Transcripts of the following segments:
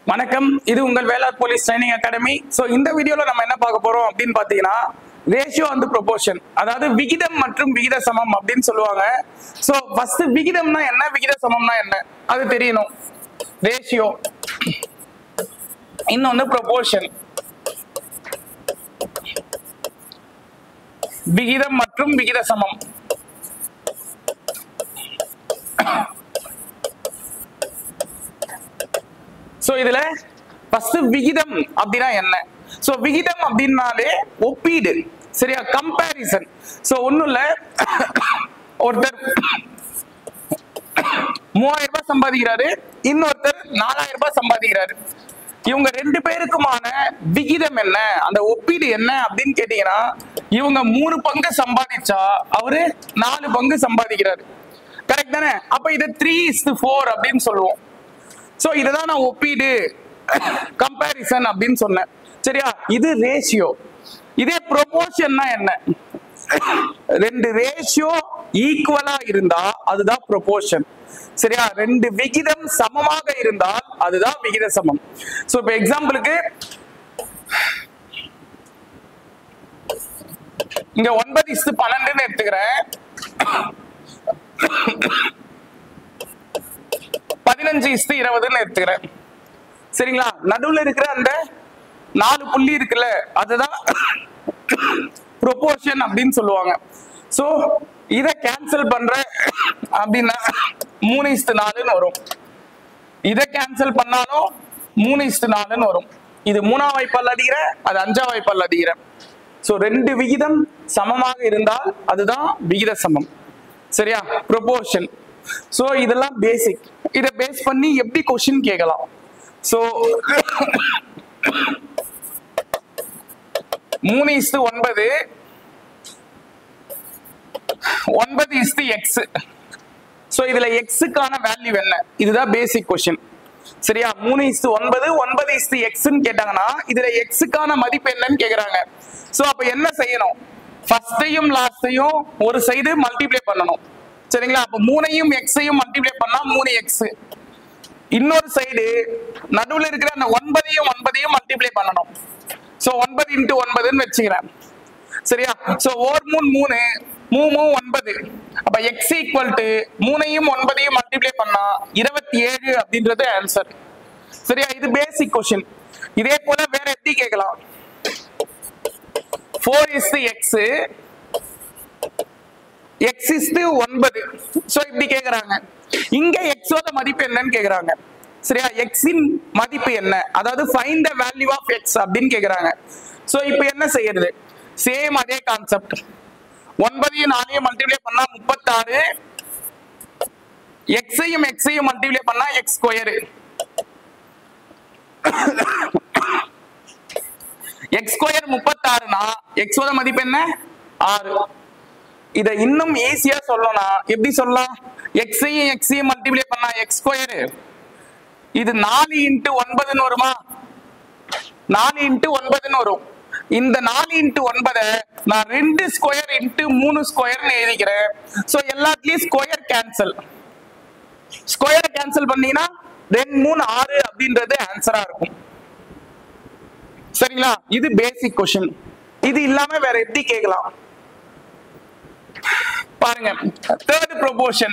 வணக்கம், இது உங்கள் வேளாண் போலீஸ் ட்ரைனிங் அகாடமி. ஸோ இந்த வீடியோல நம்ம என்ன பார்க்க போறோம் அப்படின்னு பார்த்தீங்கன்னா, ரேஷியோ அண்ட் ப்ரொபோர்ஷன், அதாவது விகிதம் மற்றும் விகித சமம் அப்படின்னு சொல்லுவாங்க. ஸோ ஃபர்ஸ்ட் விகிதம்னா என்ன, விகித சமம்னா என்ன அது தெரியணும். ரேஷியோ, இன்னொன்னு ப்ரொபோர்ஷன். விகிதம் மற்றும் விகித சமம். சோ இதுல ஃபர்ஸ்ட் விகிதம் அப்படினா என்ன? சோ விகிதம் அப்படினாலே ஒப்பீடு, சரியா, கம்பேரிசன். சோ ஒண்ணும் இல்ல, ஒருத்தர் 3000 ரூபாய் சம்பாதிக்கிறாரு, இன்னொருத்தர் 4000 ரூபாய் சம்பாதிக்கிறாரு. இவங்க ரெண்டு பேருக்குமான விகிதம் என்ன, அந்த ஒப்பீடு என்ன அப்படின்னு கேட்டீங்கன்னா, இவங்க 3 பங்கு சம்பாதிச்சா அவரு 4 பங்கு சம்பாதிக்கிறாரு. கரெக்ட் தானே? அப்ப இதை 3:4 அப்படின்னு சொல்லுவோம். சோ இதுதான் நான் ஒப்பீடு, கம்பேரிசன் அப்படின்னு சொன்னேன். சரியா, இது ரேஷியோ. இதே ப்ரொபோர்ஷன்னா என்ன? ரெண்டு ரேஷியோ ஈக்குவலா இருந்தா அதுதான் ப்ரொபோர்ஷன். சரியா, ரெண்டு விகிதம் சமமாக இருந்தால் அதுதான் விகித சமம். சோ இப்ப எக்ஸாம்பிளுக்கு இங்க 9:12 எடுத்துக்கிறேன், 15:20 எடுத்துக்கிறேன். சரிங்களா, நடுவுல இருக்கிற அந்த 4 புள்ளி இருக்குல்ல, அதுதான் ப்ரொபோர்ஷன் அப்படின்னு சொல்லுவாங்க. சோ இத கேன்சல் பண்ற அப்படின்னா 3:4 வரும். இத கேன்சல் பண்ணாலும் 3:4 வரும். இது 3ஆம் வாய்ப்பால் அடிக்கிற, அது 5ஆம் வாய்ப்பால் அடிக்கிற. சோ ரெண்டு விகிதம் சமமாக இருந்தால் அதுதான் விகித சமம். சரியா, ப்ரொபோர்ஷன். சோ இதெல்லாம் பேசிக். இத பேஸ் பண்ணி எப்படி क्वेश्चन கேட்கலாம். So 3:9 9:x. சோ இதுல x க்கான வேல்யூ என்ன, இதுதான் பேசிக் क्वेश्चन. சரியா, 3:9 9:x ன்னு கேட்டாங்கன்னா இதுல x க்கான மதிப்பு என்னன்னு கேக்குறாங்க. சோ அப்ப என்ன செய்யணும், ஃபர்ஸ்டையும் லாஸ்டையும் ஒரு சைடு மல்டிப்ளை பண்ணணும். சரிங்களா, அப்ப 3ஐயும் x-ஐயும் மல்டிப்ளை பண்ணா 3x. இன்னொரு சைடு நடுவுல இருக்கிற அந்த 9ஐயும் மல்டிப்ளை பண்ணணும். சோ 9 × 9 ன்னு வெச்சுக்கிறேன். சரியா, சோ 1 3 3 9. அப்ப x = 3ஐயும் 9ஐயும் மல்டிப்ளை பண்ணா 27 அப்படின்றது ஆன்சர். சரியா, இது பேசிக் क्वेश्चन. இதே போல வேற எப்படி கேட்கலாம், 4:x x:9. சோ இப்படி கேக்குறாங்க. இங்க x ஓட மதிப்பு என்னன்னு கேக்குறாங்க. சரியா, x இன் மதிப்பு என்ன, அதாவது find the value of x அப்படின்னு கேக்குறாங்க. சோ இப்போ என்ன செய்யறது, சேம் அதே கான்செப்ட். 9ஐயும் 4ஐயும் மல்டிப்ளை பண்ணா 36, x-ஐயும் மல்டிப்ளை பண்ணா x². x² 36னா x ஓட மதிப்பு என்ன, 6. இத இன்னும் ஈஸியா சொல்லணும்னா எப்படி சொல்லலாம், x-ஐயும் மல்டிப்ளை பண்ணா x². இது 4 × 9 வருமா, 4 × 9 வரும். இந்த 4 × 9 நான் 2² × 3² எழுதிக்கிறேன். சோ எல்லாத்துலயும் ஸ்கொயர் கேன்சல். ஸ்கொயர் கேன்சல் பண்ணீங்கன்னா 2 3 6 அப்படின்றது ஆன்சரா இருக்கும். சரிங்களா, இது பேசிக் क्वेश्चन. இது இல்லாம வேற எப்படி கேட்கலாம் பாருங்க. தேர்ட் ப்ரொபோர்ஷன்,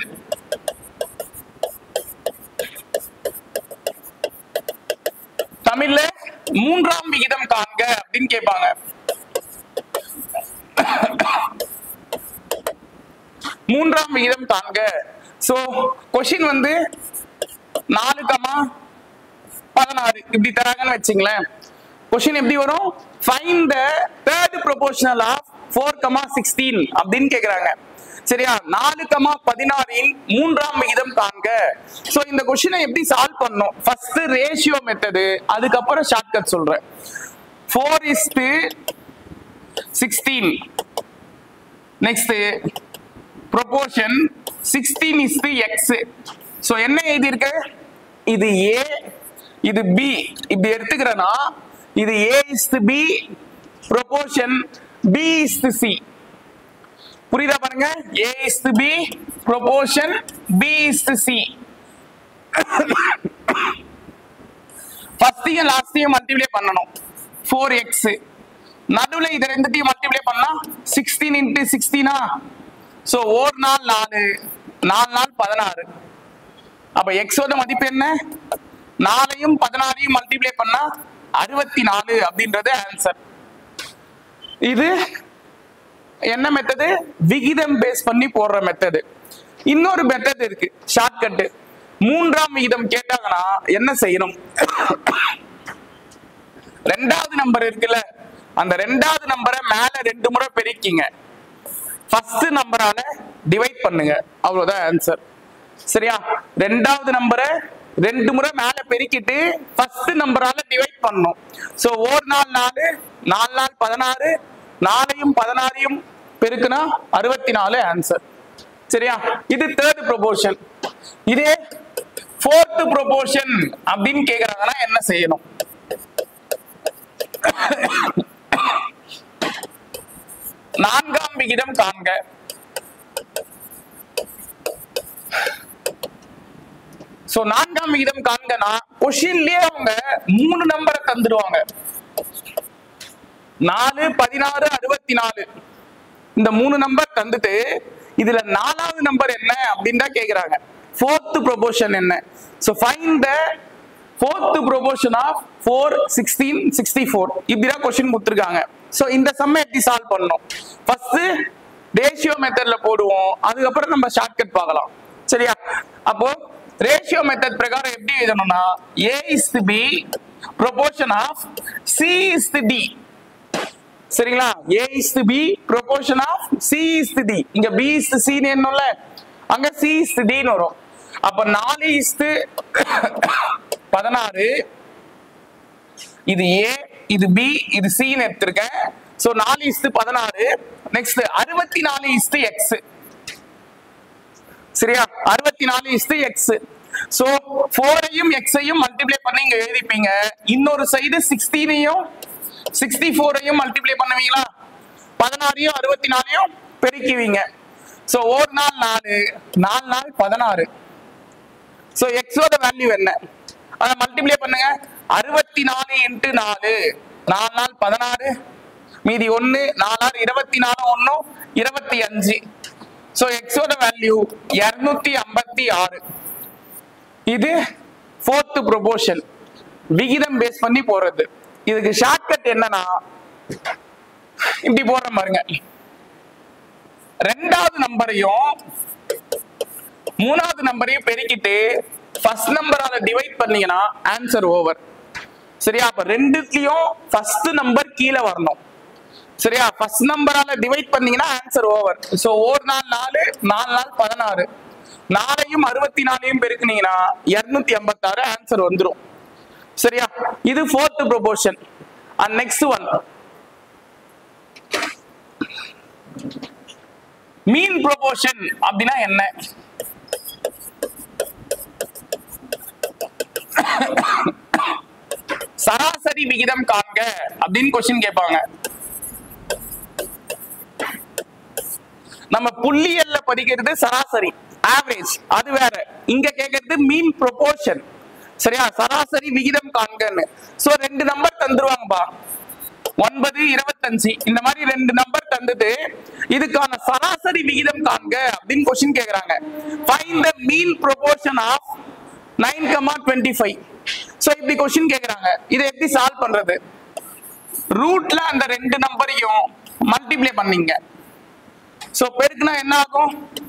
தமிழ்ல மூன்றாம் விகிதம் காண்க அப்படின்னு கேட்பாங்க. மூன்றாம் விகிதம் காண்க. சோ क्वेश्चन வந்து 4,16 இப்படி தராங்கன்னு வெச்சுங்களேன். क्वेश्चन எப்படி வரும், find the third proportional of 4,16 அப்படின்னு கேக்குறாங்க. சரியா, 4,16 இன் மூன்றாம் விகிதம் காண்க. சோ இந்த क्वेश्चन எப்படி சால்வ் பண்ணனும், ஃபர்ஸ்ட் ரேஷியோ மெத்தட், அதுக்கப்புறம் ஷார்ட்கட் சொல்றேன். 4:16. Next proportion 16:x. சோ என்ன எழுதி இருக்கு, இது a, இது b. இப்படி எடுத்துக்கிறேன்னா இது a:b, ப்ரொபோர்ஷன் b:c. புரியுதா பாருங்க, a:b, ப்ரொபோர்ஷன் b:c. ஃபர்ஸ்டையும் லாஸ்டையும் மல்டிப்ளை பண்ணணும் 4x. நடுவுல இது ரெண்டுத்தையும் மல்டிப்ளை பண்ணா 16 into 16. சோ ஒரு நாள் 4, 4 நாள் 16. அப்ப x ஓட மதிப்பு என்ன? 4ஐயும் 16ஐயும் மல்டிப்ளை பண்ணா 64 அப்படின்றது ஆன்சர். இது என்ன மெத்தடு? விகிதம் பேஸ் பண்ணி போடுற மெத்தடு. இன்னொரு மெத்தட் இருக்கு, ஷார்ட்கட். மூன்றாம் விகிதம் கேட்டாங்கன்னா என்ன செய்யணும்? ரெண்டாவது நம்பர் இருக்குல்ல, அந்த ரெண்டாவது நம்பரை மேல 2 முறை பெருக்கிங்க, ஃபர்ஸ்ட் நம்பரால டிவைட் பண்ணுங்க, அவ்வளவுதான் ஆன்சர். சரியா? ரெண்டாவது நம்பரை 2 முறை மேல பெருக்கிட்டு ஃபர்ஸ்ட் நம்பரால டிவைட் பண்ணணும். சோ ஒரு நாள் 4, 4 நாள் 16, 4ஐயும் 16ஐயும் பெருக்குனா 64 ஆன்சர். சரியா? இது தேர்ட் ப்ரொபோர்ஷன். இதே ஃபோர்த் ப்ரொபோர்ஷன் அப்படின்னு கேக்குறாங்கன்னா என்ன செய்யணும்? நான்காம் விகிதம் காண்க. சோ நான்காம் விகிதம் காண்கனா கொஸ்டின்லயே அவங்க 3 நம்பரை தந்துடுவாங்க. 4, 16, 64 இந்த 3 நம்பர் தந்துட்டு இதுல 4வது நம்பர் என்ன அப்படின்னு தான் கேக்குறாங்க. fourth proportion என்ன? so find the fourth proportion of 4, 16, 64. இப்படிதான் क्वेश्चन கொடுத்திருக்காங்க. சோ இந்த சம்மை எப்படி சால்வ் பண்ணனும்? ஃபர்ஸ்ட் ரேஷியோ மெத்தட்ல போடுவோம், அதுக்கு அப்புறம் நம்ம ஷார்ட்கட் பார்க்கலாம். சரியா? அப்போ ரேஷியோ மெத்தட் பிரகாரம் எப்படி எழுதணும்னா a is to b proportion of c is to d. சரிங்களா? a is to b proportion of c is to d. இங்க b is to c ன்னு என்னல, அங்க c is to d ன்னு வரும். அப்ப 4 is to 16, இது a, இது b, இது c ன்னு எடுத்துர்க்கேன். So 4 is to 16. Next 64 is to x. சரியா? 64 is to x. சோ 4ஐயும் x-ஐயும் மல்டிப்ளை பண்ணி இங்க எழுதிப்பீங்க. இன்னொரு சைடு 16ஐயும் 64ஐயும் மல்டிப்ளை பண்ணுவீங்களா? 16ஐயும் 64ஐயும் பெருக்குவீங்க. சோ ஒரு நாள் 4, 4 நாள் 16. சோ x ஓட வேல்யூ என்ன? அத மல்டிப்ளை பண்ணுங்க. 64 into 4, 4 நாள் 16, மீதி 1, 4 ஆர் 24, 1 25. சோ x ஓட வேல்யூ 256. இது fourth proportion, விகிதம் பேஸ் பண்ணி போறது. இதுக்கு ஷார்ட்கட் என்னன்னா இப்படி போற பாருங்க. ரெண்டாவது நம்பரையும் மூணாவது நம்பரையும் பெருக்கிட்டு ஃபர்ஸ்ட் நம்பரால டிவைட் பண்ணீங்கன்னா ஆன்சர் ஓவர். சரியா? அப்ப ரெண்டுலயும் ஃபர்ஸ்ட் நம்பர் கீழே வரணும். சரியா? ஃபர்ஸ்ட் நம்பரால டிவைட் பண்ணீங்கன்னா ஆன்சர் ஓவர். சோ ஒரு நாள் 4, 4 நாள் 16, 4ஐயும் 64ஐயும் பெருக்குனீங்கன்னா 256 ஆன்சர் வந்துரும். சரியா? இது fourth proportion. and next one mean proportion அப்படினா என்ன? சராசரி விகிதம் காண்க அப்படின்னு क्वेश्चन கேட்பாங்க. நம்ம புள்ளியல்ல படிக்கிறது சராசரி, ஆவரேஜ், அது வேற. இங்க கேக்குறது மீன் ப்ரொபோர்ஷன். சரியா? சராசரி விகிதம் காண்கன்னு. சோ 2 நம்பர் தந்துருவாங்கப்பா, 9, 25 இந்த மாதிரி 2 நம்பர் தந்துட்டு இதுக்கான சராசரி விகிதம் காண்க அப்படின்னு क्वेश्चन கேக்குறாங்க. find the mean proportion of 9,25. So இப்படி क्वेश्चन கேக்குறாங்க. இதை எப்படி சால்வ் பண்றது? ரூட்ல அந்த 2 நம்பரையும் மல்டிப்ளை பண்ணீங்க. சோ பெருக்குனா என்ன ஆகும்?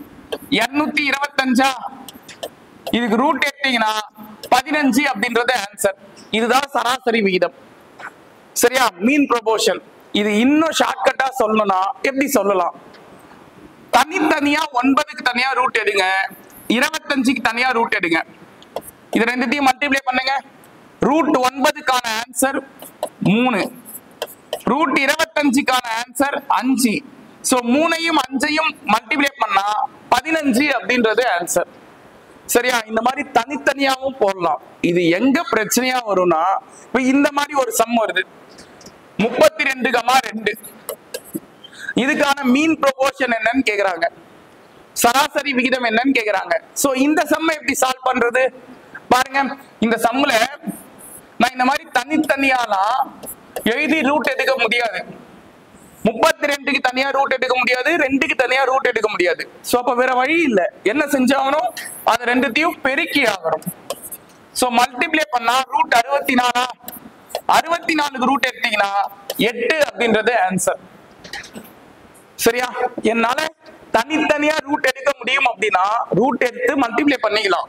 225. இதுக்கு ரூட் எடுத்தீங்கன்னா 15 அப்படின்றது ஆன்சர். இதுதான் சராசரி விகிதம். சரியா? Mean proportion. இது இன்னும் ஷார்ட்கட்டா சொல்லணும்னா எப்படி சொல்லலாம்? தனித்தனியா 9க்கு தனியா ரூட் எடுங்க, 25க்கு தனியா ரூட் எடுங்க. இது ரெண்டுத்தையும் மல்டிப்ளை பண்ணுங்க. ரூட் 9க்கான ஆன்சர் 3, ரூட் 25க்கான ஆன்சர் 5. சோ 3ஐயும் 5ஐயும் மல்டிப்ளை பண்ணா 15 அப்படின்றது ஆன்சர். சரியா? இந்த மாதிரி தனித்தனியாவும் போடலாம். இது எங்க பிரச்சனையா வரும்னா, இப்ப இந்த மாதிரி ஒரு சம் வருது 32,2. இதுக்கான மீன் ப்ரொபோர்ஷன் என்னன்னு கேக்குறாங்க, சராசரி விகிதம் என்னன்னு கேக்குறாங்க. சோ இந்த சம்மை எப்படி சால்வ் பண்றது பாருங்க. இந்த சம்ல நான் இந்த மாதிரி தனித்தனியாலாம் எழுதி ரூட் எடுக்க முடியாது. 32க்கு தனியா ரூட் எடுக்க முடியாது, 2க்கு தனியா ரூட் எடுக்க முடியாது. சோ அப்ப வேற வழி இல்ல, என்ன செஞ்சாகணும், அது ரெண்டுத்தையும் பெருக்கி ஆகணும். சோ மல்டிப்ளை பண்ணா ரூட் 64, 64க்கு ரூட் எடுத்தீங்கன்னா 8 அப்படின்றது ஆன்சர். சரியா? என்னால தனித்தனியா ரூட் எடுக்க முடியும் அப்படின்னா ரூட் எடுத்து மல்டிப்ளை பண்ணிக்கலாம்.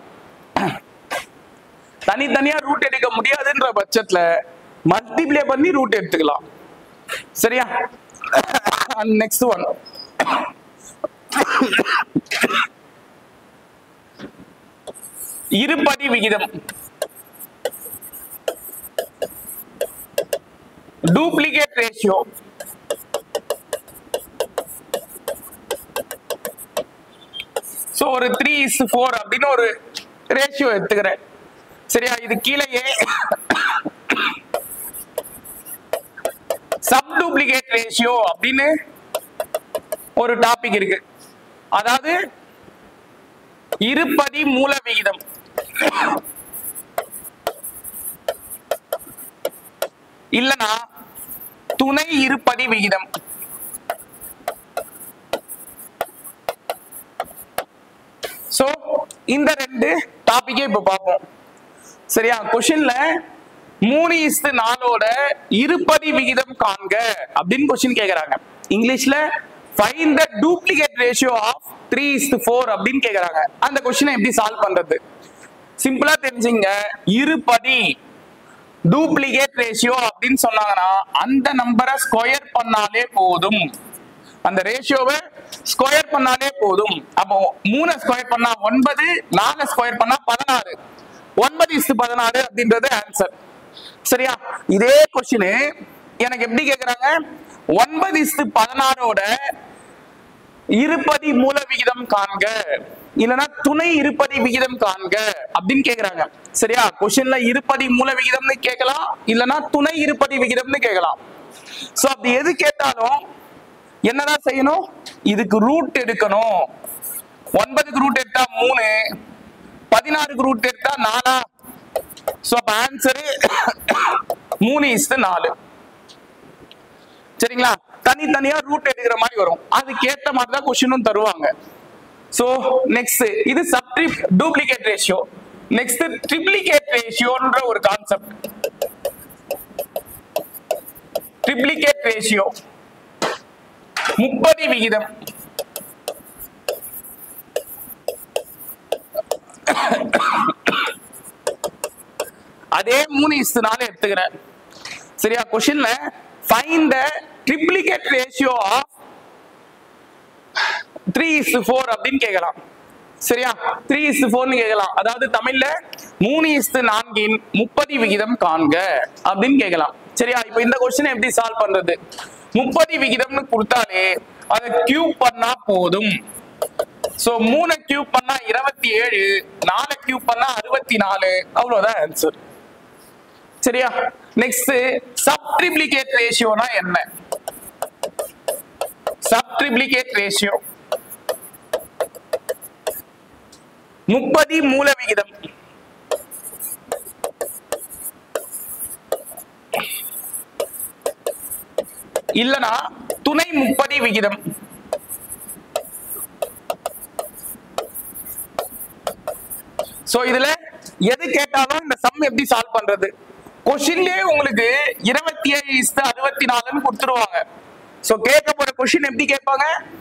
தனித்தனியா ரூட் எடுக்க முடியாதுன்ற பட்சத்துல மல்டிப்ளை பண்ணி ரூட் எடுத்துக்கலாம். சரியா? நெக்ஸ்ட் ஒன், இருபடி விகிதம், டூப்ளிகேட் ரேஷியோ. சோ ஒரு 3:4 அப்படின்னு ஒரு ரேஷியோ எடுத்துக்கிறேன். சரியா? இது கீழே சப் டூப்ளிகேட் ரேஷியோ அப்படின்னு ஒரு டாபிக் இருக்கு. அதாவது இருபடி மூல விகிதம். இல்லனா துணை இருபடி விகிதம். சோ இந்த ரெண்டு டாபிக்கே இப்ப பார்ப்போம். சரியா? கொஸ்டின்ல 3:4 இருபடி விகிதம் காண்க அப்படின்னு கொஸ்டின் கேக்குறாங்க. இங்கிலீஷ்ல find the duplicate ratio of 3:4 அப்படின்னு கேக்குறாங்க. அந்த கொஸ்டினை எப்படி சால்வ் பண்றது? சிம்பிளா தெரிஞ்சுங்க. இருபடி டூப்ளிகேட் ரேஷியோ அப்படின்னு சொன்னாங்கன்னா அந்த நம்பரை ஸ்கொயர் பண்ணாலே போதும், அந்த ரேஷியோவை ஸ்கொயர் பண்ணாலே போதும். அப்போ 3 ஸ்கொயர் பண்ணா 9, 4 ஸ்கொயர் பண்ணா 16, 9:16 அப்படின்றது ஆன்சர். சரியா? இதே கொஸ்டின் எனக்கு எப்படி கேக்குறாங்க, 9:16 இருபடி மூல விகிதம் காண்க இல்லனா துணை இருபடி விகிதம் காண்க அப்படின்னு கேக்குறாங்க. சரியா? கொஸ்டின்ல இருபடி மூல விகிதம்னு கேட்கலாம், இல்லனா துணை இருபடி விகிதம்னு கேட்கலாம். சோ அப்படி எது கேட்டாலும் என்னதான் செய்யணும், இதுக்கு ரூட் எடுக்கணும். 9க்கு ரூட் எடுத்தா 3, 16க்கு ரூட் எடுத்தா 4. சோ அப்ப ஆன்சர் 3:4. சரிங்களா? தனித்தனியா ரூட் எடுக்கிற மாதிரி வரும், அதுக்கு ஏத்த மாதிரி தான் கொஸ்டினும் தருவாங்க. சோ நெக்ஸ்ட் இது sub duplicate ratio. Next triplicate ரேஷியோன்ற ஒரு கான்செப்ட். ட்ரிப்ளிகேட் ரேஷியோ முப்பதி விகிதம். அதே 3:4 எடுத்துக்கிறேன். சரியா? கொஸ்டின்ல find the triplicate ratio of 3:4 அப்படின்னு கேட்கலாம். சரியா? 3:4 கேட்கலாம். அதாவது தமிழ்ல 3:4 முப்பதி விகிதம் காண்க அப்படின்னு கேட்கலாம். சரியா? இப்போ இந்த கொஸ்டினை எப்படி சால்வ் பண்றது? முப்பதி விகிதம்னு கொடுத்தாலே அதை கியூப் பண்ணா போதும். சோ 3 கியூப் பண்ணா 27, 4 கியூப் பண்ணா 64, அவ்வளவுதான் ஆன்சர். சரியா? நெக்ஸ்ட் சப் ட்ரிப்ளிகேட் ரேஷியோனா என்ன? சப் ட்ரிப்ளிகேட் ரேஷியோ முப்பதி மூல விகிதம். இல்லனா துணை முப்பதி விகிதம். சோ இதுல எது கேட்டாலும் இந்த சம் எப்படி சால்வ் பண்றது? கொஸ்டின்லயே உங்களுக்கு 27:64 கொடுத்துருவாங்க. சோ கேட்க போற கொஸ்டின் எப்படி கேட்பாங்க?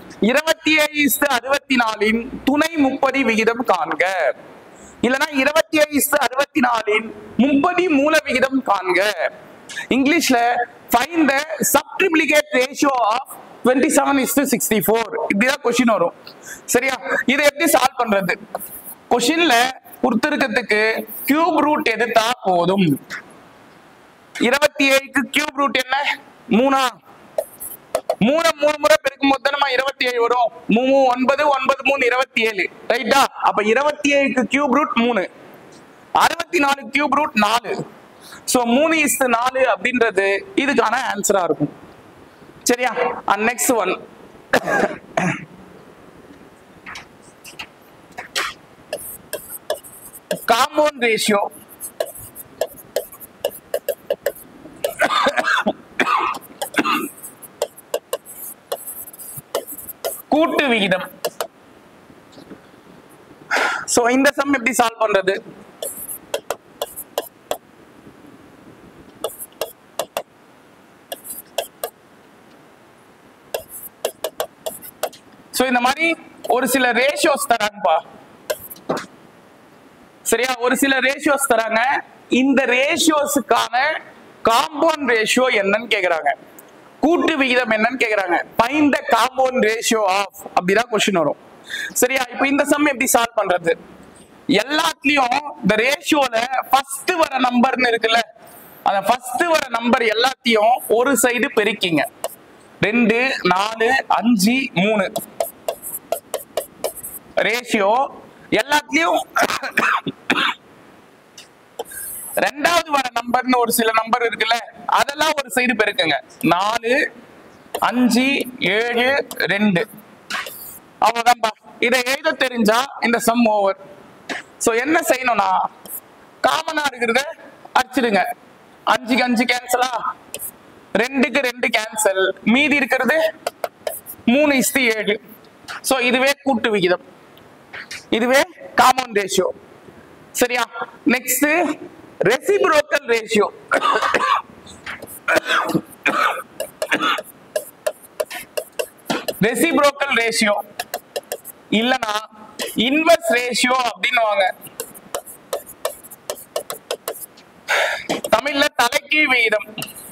27:64 துணை முப்பதி விகிதம் காண்க, இல்லனா 27:64 முப்பதி மூல விகிதம் காண்க. இங்கிலீஷ்ல find the subtriplicate ratio of 27:64 இப்படிதான் கொஸ்டின் வரும். சரியா? இதை எப்படி சால்வ் பண்றது? கொஸ்டின்ல கொடுத்திருக்கிறதுக்கு கியூப் ரூட் எடுத்தா போதும். 27க்கு கியூப் ரூட் என்ன? 3. 3 முறை பெருக்கும் போது நம்ம 27 வரும். 3 9 9 3 27. ரைட்டா? அப்ப 27க்கு cube root 3, 64 cube root 4. So 3:4 அப்படின்றது இதுக்கான ஆன்சரா இருக்கும். சரியா? Next one, compound ratio. விகிதம். சோ இந்த சம் எப்படி சால்வ் பண்றது? சோ இந்த மாதிரி ஒரு சில ரேஷியோஸ் தராங்கப்பா. சரியா, ஒரு சில ரேஷியோஸ் தராங்க. இந்த ரேஷியோஸுக்கான காம்பவுண்ட் ரேஷியோ என்னன்னு கேக்குறாங்க, கூட்டு விகிதம் என்னன்னு கேக்குறாங்க. Find the compound ratio of அப்படிதான் क्वेश्चन வரும். சரியா, இப்போ இந்த சம் எப்படி சால்வ் பண்றது? எல்லாத்துலயும் இந்த ரேஷியோல ஃபர்ஸ்ட் வர நம்பர்னு இருக்குல்ல, அந்த ஃபர்ஸ்ட் வர நம்பர் எல்லாத்தையும் ஒரு சைடு பெருக்கிங்க. 2 4 5 3 ரேஷியோ எல்லாத்துலயும் ரெண்டாவது வர நம்பர்னு ஒரு சில நம்பர் இருக்குல்ல, அதெல்லாம் ஒரு சைடு பெருக்குங்க. 4 5 7 2 அவ்வளவுதான்பா. இதை எழுத தெரிஞ்சா இந்த சம் ஓவர். சோ என்ன செய்யணும்னா, காமனா இருக்கிறத அடிச்சிடுங்க. 5க்கு 5 கேன்சலா, 2க்கு 2 கேன்சல், மீதி இருக்கிறது 3:7. சோ இதுவே கூட்டு விகிதம், இதுவே காமன் ரேஷியோ. சரியா, next reciprocal ratio. Reciprocal ratio இல்லனா இன்வெர்ஸ் ரேஷியோ அப்படின்னுவாங்க. தமிழ்ல தலைகீழ் விகிதம்.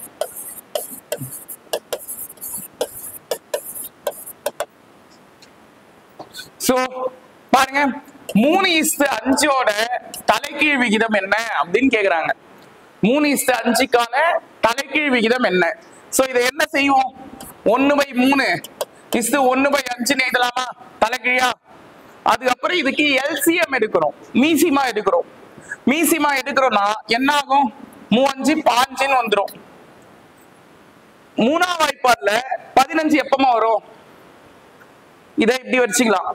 சோ பாருங்க, 3:5 தலைகீழ் விகிதம் என்ன அப்படின்னு கேக்குறாங்க. 3:5க்கான தலைகீழ் விகிதம் என்ன? சோ இதை என்ன செய்வோம்? 1/3:1/5 எழுதலாமா தலைகீழா? அதுக்கப்புறம் இதுக்கு எல்சிஎம் எடுக்கிறோம், மீசிமா எடுக்கிறோம். மீசிமா எடுக்கிறோம்னா என்ன ஆகும்? 3 5 15 வந்துடும். மூணாம் வாய்ப்பாடுல 15 எப்பமா வரும்? இதை இப்படி வச்சுக்கலாம்.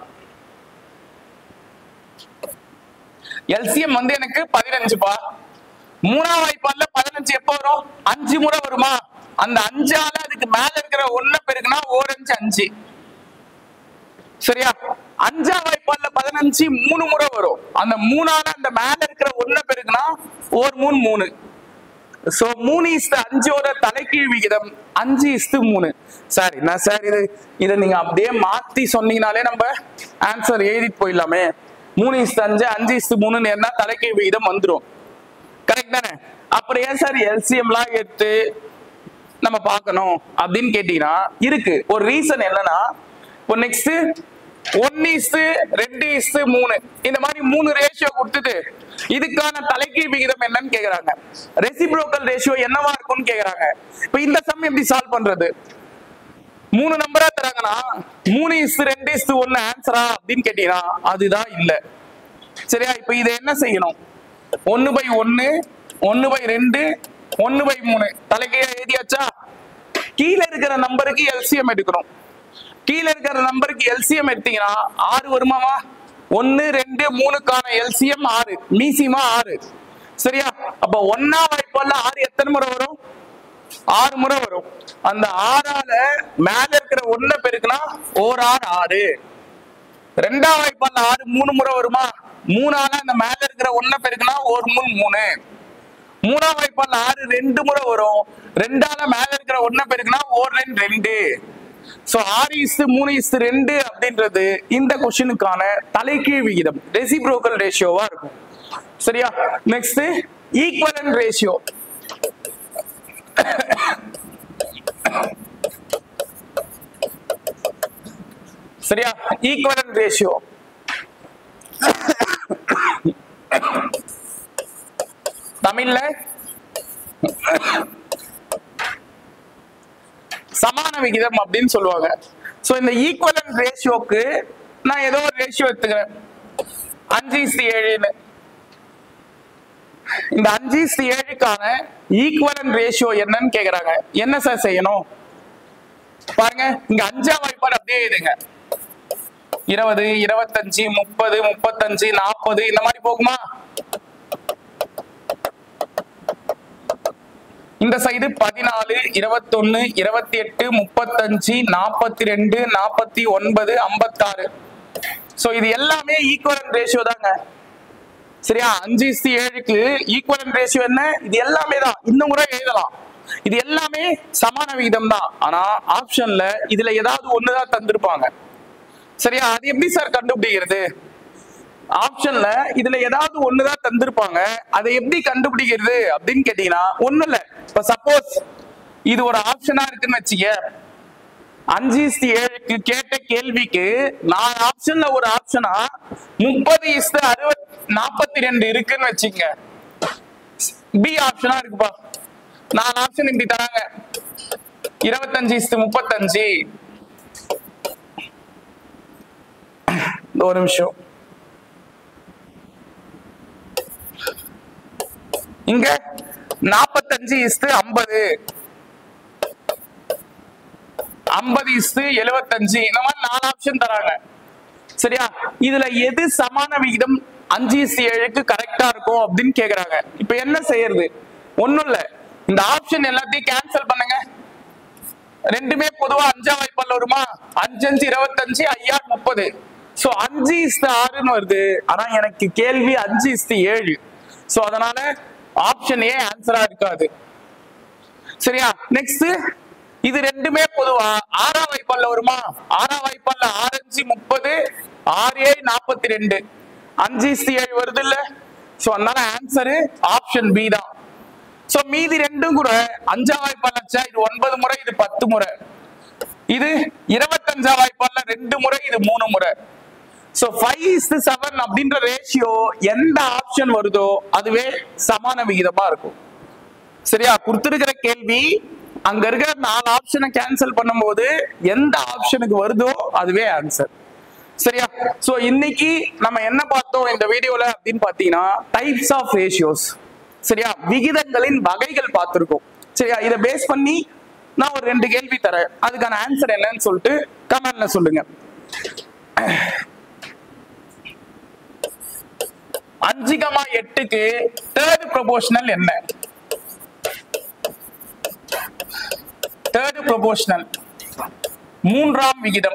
எல்சிஎம் வந்து எனக்கு 15பா. மூணாம் வாய்ப்பாடுல 15 எப்ப வரும்? 5 முறை வருமா? அந்த 5ஆல அதுக்கு மேல இருக்கிற 1 பெருக்குனா 1 5 5. சரியா, 5ஆம் வாய்ப்பாடுல 15 3 முறை வரும். அந்த 3ஆல அந்த மேல இருக்கிற 1 பெருக்குனா 1 3 3. சோ 3:5 தலைகீழ் விகிதம் 5:3. சார் என்ன சார் இது? இதை நீங்க அப்படியே மாத்தி சொன்னீங்கனாலே நம்ம ஆன்சர் எழுதிட்டு போயிடலாமே. 3:5 5:3 என்ன தலைகீழ் விகிதம் வந்துடும். கரெக்ட் தானே? அப்புறம் ஏன் சார் எல்சிஎம்லாம் எடுத்து நம்ம பார்க்கணும் அப்படின்னு கேட்டீங்கன்னா இருக்கு ஒரு ரீசன். என்னன்னா, இப்போ நெக்ஸ்ட் 1:2:3 இந்த மாதிரி 3 ரேஷியோ கொடுத்துட்டு இதுக்கான தலைகீழ் விகிதம் என்னன்னு கேக்குறாங்க. ரெசிப்ரோக்கல் ரேஷியோ என்னவா இருக்கும்னு கேக்குறாங்க. இப்போ இந்த சம் எப்படி சால்வ் பண்றது? 3 நம்பரா தராங்கன்னா 3:2:1 ஆன்சரா அப்படின்னு கேட்டீங்கன்னா அதுதான் இல்ல. சரியா, இப்போ இதை என்ன செய்யணும்? 1/1 1/2 1/3 தலைகீழ எழுதியாச்சா? கீழே இருக்கிற நம்பருக்கு எல்சிஎம் எடுக்கணும். கீழே இருக்கிற நம்பருக்கு எல்சிஎம் எடுத்தீங்கன்னா 6 வருமாவா? 1 2 3க்கான எல்சிஎம் 6, மீசிமா 6. சரியா, அப்ப 1ஆம் வாய்ப்பாடுல 6 எத்தனை முறை வரும்? 6 முறை வரும். அந்த 6ஆல மேல இருக்கிற 1 பெருக்குனா 1 6 6. 2ஆம் வாய்ப்பாடுல 6 3 முறை வருமா? 3ஆல அந்த மேல இருக்கிற 1 பெருக்குனா 1 3 3. 3ஆம் வாய்ப்பாடுல 6 2 முறை வரும். 2ஆல மேல இருக்கிற 1 பெருக்குனா 1 2 2. சோ 6:3:2 அப்படின்றது இந்த क्वेश्चनக்கான தலைகீழ் விகிதம், ரெசிப்ரோக்கல் ரேஷியோவா இருக்கும். சரியா, நெக்ஸ்ட் ஈக்வலன்ட் ரேஷியோ. சரியா, ஈக்வலன்ட் ரேஷியோ தமிழ்ல சமான விகிதம் அப்படின்னு சொல்லுவாங்க. சோ இந்த ஈக்வலன்ட் ரேஷியோக்கு நான் ஏதோ ஒரு ரேஷியோ எடுத்துக்கிறேன், 5:7. இந்த 5:7க்கான ஈக்வலன்ட் ரேஷியோ என்னன்னு கேக்குறாங்க. என்ன சார் செய்யணும்? பாருங்க, இங்க 5ஆம் வாய்ப்பாடு அப்படியே எழுதுங்க. 20 25 30 35 40 இந்த மாதிரி போகுமா? இந்த சைடு 14, 21, 28, 35, 42, 49, 56. சோ இது எல்லாமே ஈக்குவலன்ட் ரேஷியோ தாங்க. சரியா? 5:7க்கு ஈக்குவலன்ட் ரேஷியோ என்ன? இது எல்லாமே தான். இந்த முறை எழுதலாம். இது எல்லாமே சமான விகிதம் தான். ஆனா ஆப்ஷன்ல இதுல ஏதாவது ஒண்ணுதான் தந்திருப்பாங்க. சரியா? அது எப்படி சார் கண்டுபிடிக்கிறது? ஆப்ஷன்ல இதுல ஏதாவது ஒண்ணுதான் தந்திருப்பாங்க. அதை எப்படி கண்டுபிடிக்கிறது அப்படின்னு கேட்டீங்கன்னா ஒண்ணும் இல்ல. இப்ப சப்போஸ் இது ஒரு ஆப்ஷனா இருக்குன்னு வச்சுக்க, 5:7க்கு கேட்ட கேள்விக்கு 4 ஆப்ஷன்ல ஒரு ஆப்ஷனா 30:42 இருக்குன்னு வச்சுங்க. பி ஆப்ஷனா இருக்குப்பா. 4 ஆப்ஷன் இப்படி தராங்க. 25:35. ஒரு நிமிஷம். இங்க 45:50, 50:75. இந்த மாதிரி 4 ஆப்ஷன் தராங்க. சரியா? இதுல எது சமான விகிதம் 5:7க்கு கரெக்டா இருக்கும் அப்படின்னு கேக்குறாங்க. இப்ப என்ன செய்யறது? ஒண்ணும் இல்ல. இந்த ஆப்ஷன் எல்லாத்தையும் கேன்சல் பண்ணுங்க. ரெண்டுமே பொதுவா 5 வாய்ப்பால் வருமா? 5 5 25, 5 30. சோ 5:6ன்னு வருது. ஆனா எனக்கு கேள்வி 5:7. சோ அதனால ஆப்ஷன் ஏ ஆன்சரா இருக்காது. சரியா? நெக்ஸ்ட் இது ரெண்டுமே பொதுவா 6 வாய்ப்பால்ல வருமா? 6 வாய்ப்பால்ல 6 5 30, 6 7 42. 5:7 வருது இல்ல? சோ அதனால ஆன்சர் ஆப்ஷன் பி தான். சோ மீதி ரெண்டும் கூட 5 வாய்ப்பால் ஆச்சா, இது 9 முறை, இது 10 முறை. இது 25 வாய்ப்பால்ல 2 முறை, இது 3 முறை. சோ 5:7 அப்படின்ற ரேஷியோ எந்த ஆப்ஷன் வருதோ அதுவே சமான விகிதமா இருக்கும். சரியா? கொடுத்திருக்கிற கேள்வி அங்க இருக்கிற 4 ஆப்ஷனை கேன்சல் பண்ணும்போது எந்த ஆப்ஷனுக்கு வருதோ அதுவே ஆன்சர். சரியா? சோ இன்னைக்கு நம்ம என்ன பார்த்தோம் இந்த வீடியோல அப்படின்னு பாத்தீங்கன்னா டைப்ஸ் ஆஃப் ரேஷியோஸ். சரியா? விகிதங்களின் வகைகள் பார்த்திருக்கோம். சரியா? இதை பேஸ் பண்ணி நான் ஒரு 2 கேள்வி தரேன். அதுக்கான ஆன்சர் என்னன்னு சொல்லிட்டு கமெண்ட்ல சொல்லுங்க. 5,8க்கு தேர்ட் ப்ரொபோஷனல் என்ன? தேர்ட் ப்ரொபோஷனல் மூன்றாம் விகிதம்.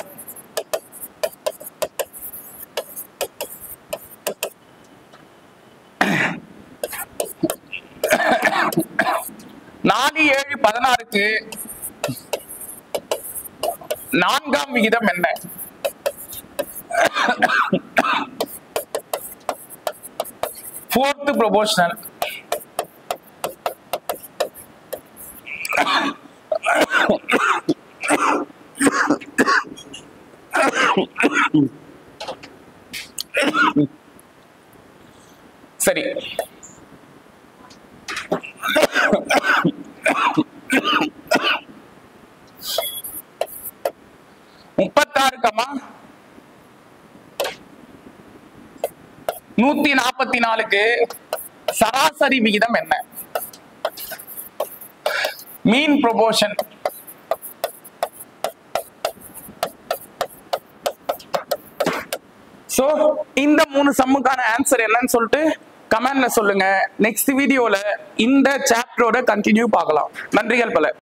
நாலு 7 16க்கு நான்காம் விகிதம் என்ன? fourth proportional. சரி, 36, 144க்கு சராசரி விகிதம் என்ன? மீன் ப்ரொபோர்ஷன். சோ இந்த 3 சம்முக்கான ஆன்சர் என்னன்னு சொல்லிட்டு கமெண்ட்ல சொல்லுங்க. நெக்ஸ்ட் வீடியோல இந்த சாப்டரோட கண்டினியூ பார்க்கலாம். நன்றிகள் பல.